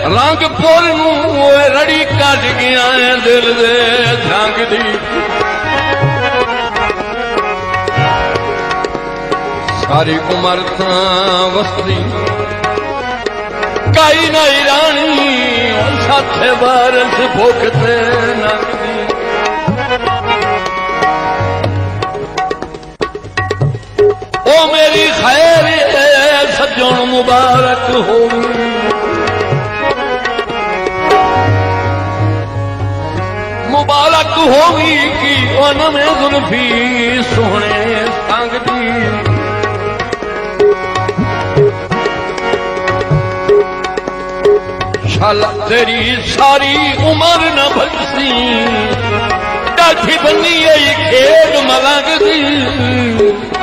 रंग पुर रड़ी कट गया है दिल दे रंग दी सारी उमर वसदी कई नहीं रानी साथे बारस भुगते नंगदी ओ मेरी खैर सज्जन मुबारक हो मुबारक होगी कि वन में जुल्फी सोहने संग दी शाला तेरी सारी उम्र न भलसी डाठी बनी खेड मलंग दी